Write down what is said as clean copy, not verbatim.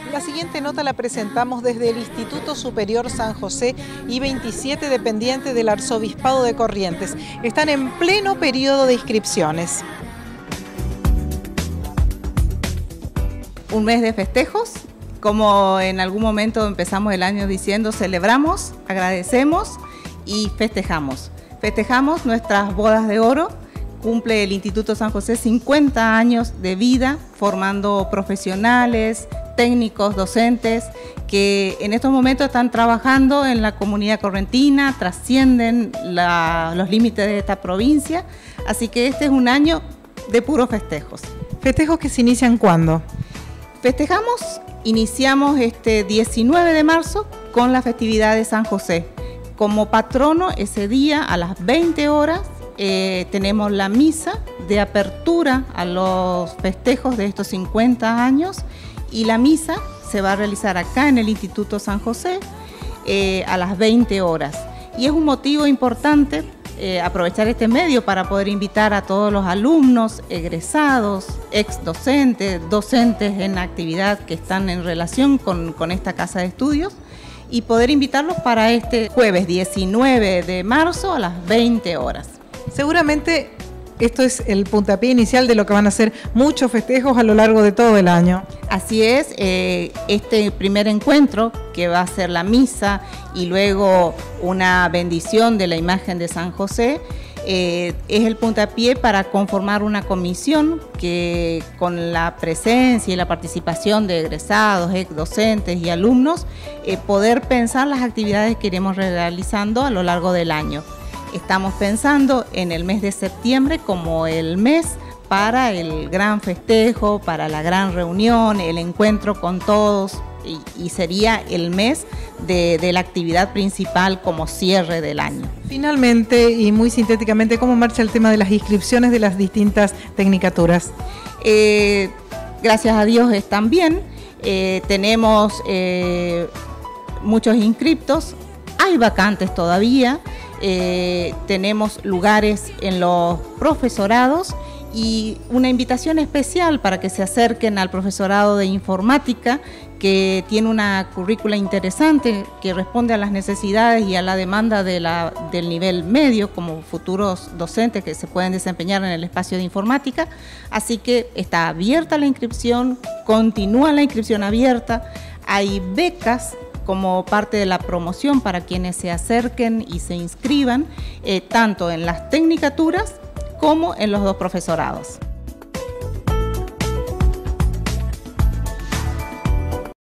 La siguiente nota la presentamos desde el Instituto Superior San José y 27 dependientes del Arzobispado de Corrientes. Están en pleno periodo de inscripciones. Un mes de festejos, como en algún momento empezamos el año diciendo, celebramos, agradecemos y festejamos. Festejamos nuestras bodas de oro. Cumple el Instituto San José 50 años de vida formando profesionales, técnicos, docentes que en estos momentos están trabajando en la comunidad correntina, trascienden los límites de esta provincia, así que este es un año de puros festejos. ¿Festejos que se inician cuándo? Iniciamos este 19 de marzo con la festividad de San José. Como patrono ese día a las 20 horas tenemos la misa de apertura a los festejos de estos 50 años y la misa se va a realizar acá en el Instituto San José a las 20 horas. Y es un motivo importante aprovechar este medio para poder invitar a todos los alumnos, egresados, ex docentes, docentes en actividad que están en relación con esta casa de estudios y poder invitarlos para este jueves 19 de marzo a las 20 horas. Seguramente esto es el puntapié inicial de lo que van a ser muchos festejos a lo largo de todo el año. Así es, este primer encuentro que va a ser la misa y luego una bendición de la imagen de San José, es el puntapié para conformar una comisión que con la presencia y la participación de egresados, docentes y alumnos, poder pensar las actividades que iremos realizando a lo largo del año. Estamos pensando en el mes de septiembre como el mes para el gran festejo, para la gran reunión, el encuentro con todos y sería el mes de la actividad principal como cierre del año. Finalmente y muy sintéticamente, ¿cómo marcha el tema de las inscripciones de las distintas tecnicaturas? Gracias a Dios están bien, tenemos muchos inscriptos, hay vacantes todavía. Tenemos lugares en los profesorados y una invitación especial para que se acerquen al profesorado de informática que tiene una currícula interesante que responde a las necesidades y a la demanda del nivel medio como futuros docentes que se pueden desempeñar en el espacio de informática, así que está abierta la inscripción, continúa la inscripción abierta, hay becas como parte de la promoción para quienes se acerquen y se inscriban, tanto en las tecnicaturas como en los dos profesorados.